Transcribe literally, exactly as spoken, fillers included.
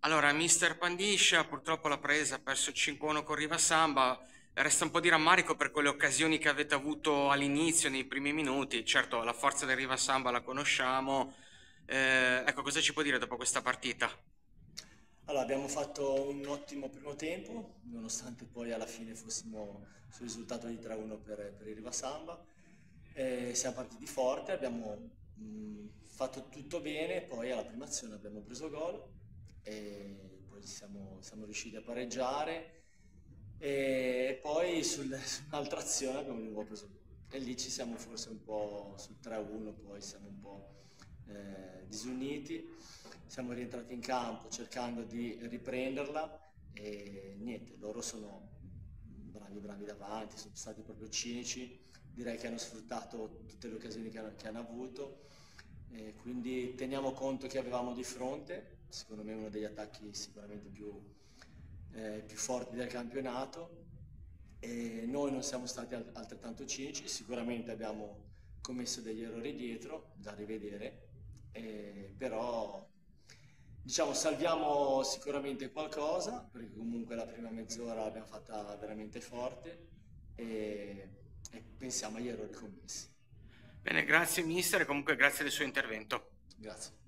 Allora, mister Pandiscia purtroppo l'ha presa, ha perso cinque a uno con Rivasamba. Resta un po' di rammarico per quelle occasioni che avete avuto all'inizio, nei primi minuti. Certo, la forza del Rivasamba la conosciamo. Eh, ecco, cosa ci può dire dopo questa partita? Allora, abbiamo fatto un ottimo primo tempo, nonostante poi alla fine fossimo sul risultato di tre a uno per, per il Rivasamba. Eh, siamo partiti forte, abbiamo mh, fatto tutto bene, poi alla prima azione abbiamo preso gol e poi siamo, siamo riusciti a pareggiare e poi sul- su un'altra azione abbiamo di nuovo preso gol. E lì ci siamo forse un po' sul tre a uno, poi siamo un po' eh, disuniti. Siamo rientrati in campo cercando di riprenderla e niente, loro sono bravi bravi davanti, sono stati proprio cinici, direi che hanno sfruttato tutte le occasioni che hanno, che hanno avuto, e quindi teniamo conto che avevamo di fronte, secondo me uno degli attacchi sicuramente più, eh, più forti del campionato, e noi non siamo stati al- altrettanto cinici, sicuramente abbiamo commesso degli errori dietro da rivedere, eh, però diciamo salviamo sicuramente qualcosa, perché comunque la prima mezz'ora l'abbiamo fatta veramente forte e, e pensiamo agli errori commessi. Bene, grazie mister e comunque grazie del suo intervento. Grazie.